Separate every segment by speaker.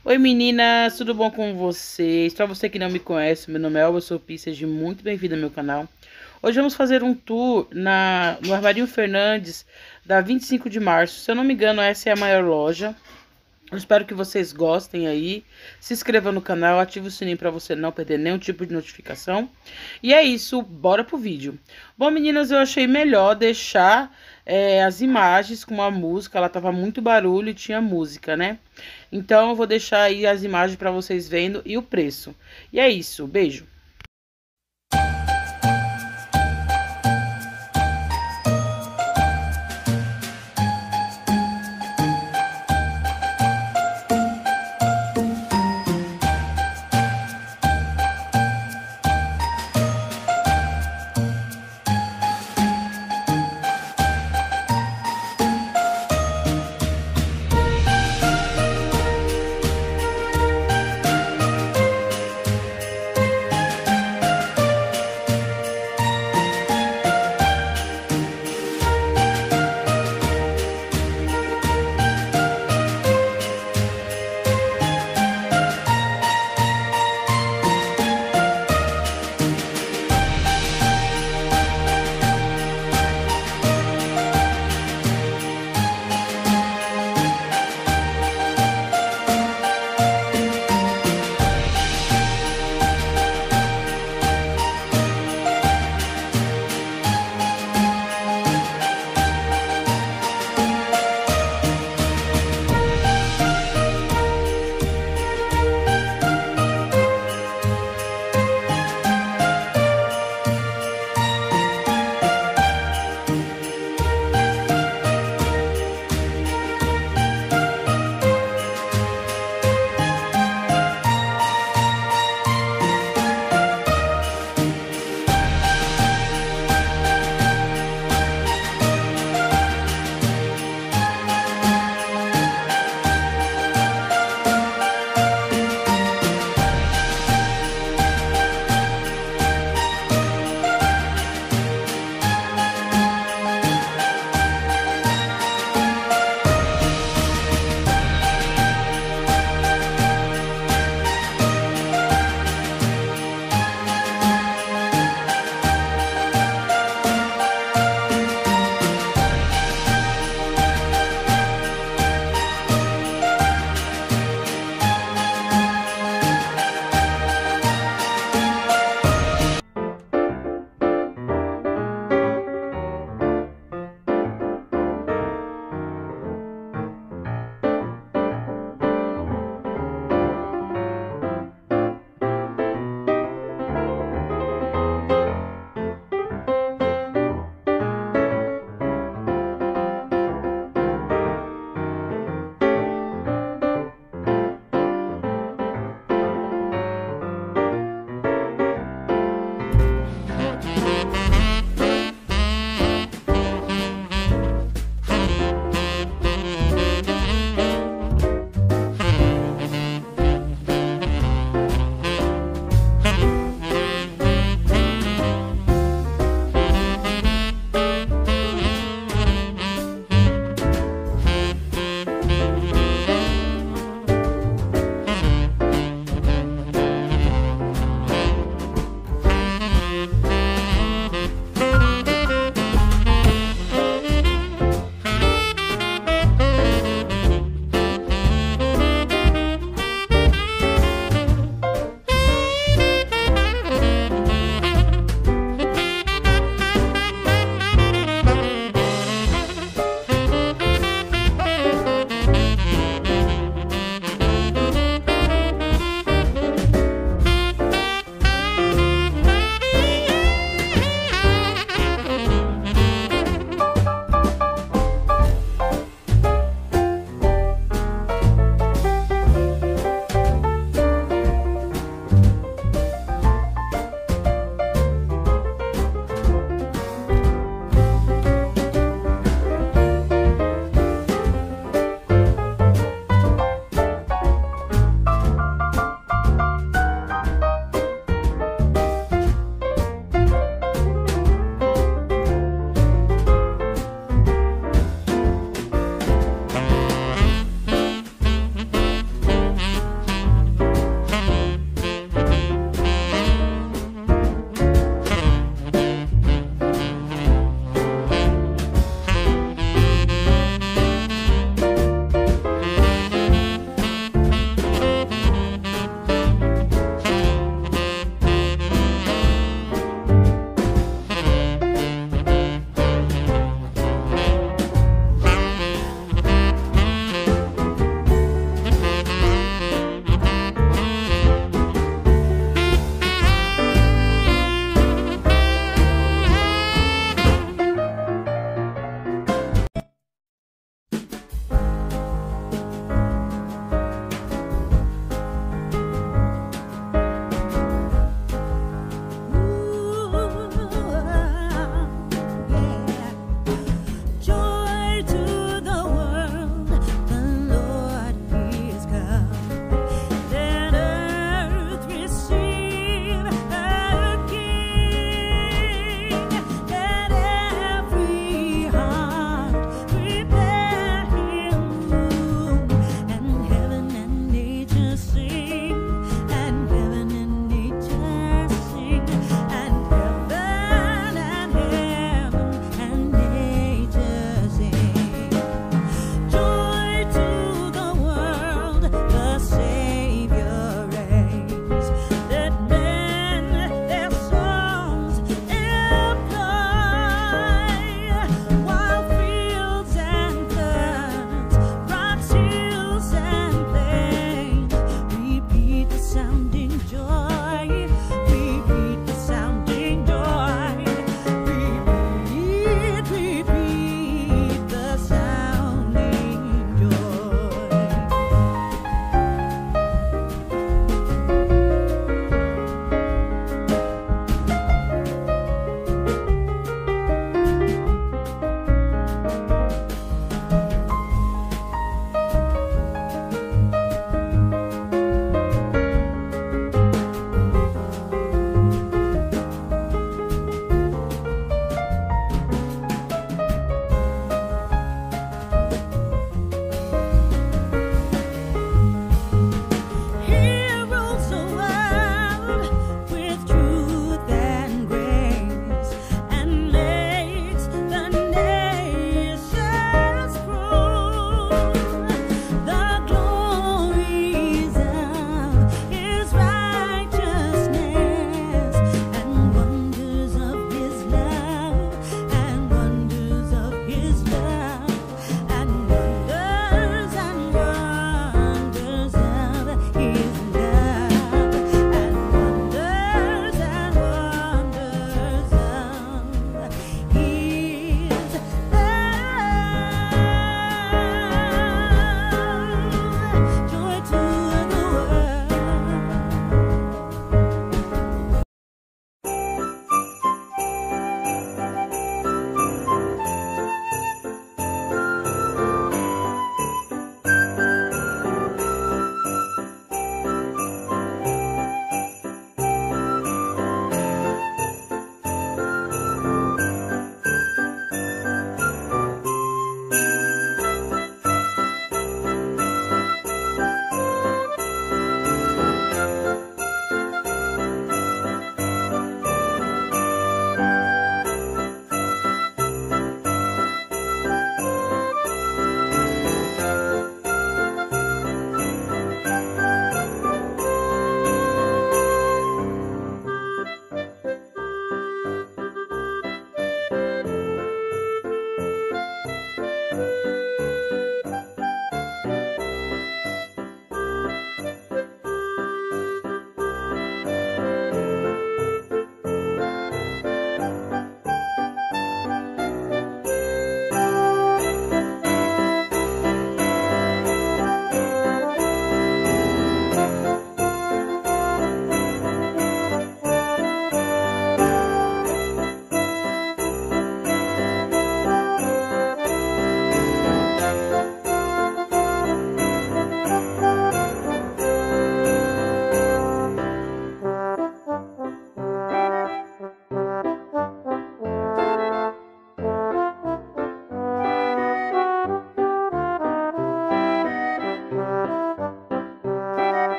Speaker 1: Oi meninas, tudo bom com vocês? Para você que não me conhece, meu nome é Elba, eu sou Pi, seja muito bem-vindo ao meu canal. Hoje vamos fazer um tour no Armarinho Fernandes, da 25 de março. Se eu não me engano, essa é a maior loja. Eu espero que vocês gostem aí. Se inscreva no canal, ative o sininho para você não perder nenhum tipo de notificação. E é isso, bora pro vídeo. Bom, meninas, eu achei melhor deixar as imagens com uma música. Ela tava muito barulho e tinha música, né? Então eu vou deixar aí as imagens para vocês vendo e o preço. E é isso, beijo.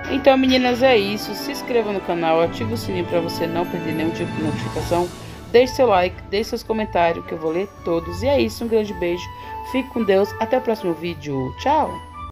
Speaker 1: Então, meninas, é isso. Se inscreva no canal, ative o sininho para você não perder nenhum tipo de notificação. Deixe seu like, deixe seus comentários que eu vou ler todos. E é isso, um grande beijo. Fique com Deus. Até o próximo vídeo. Tchau!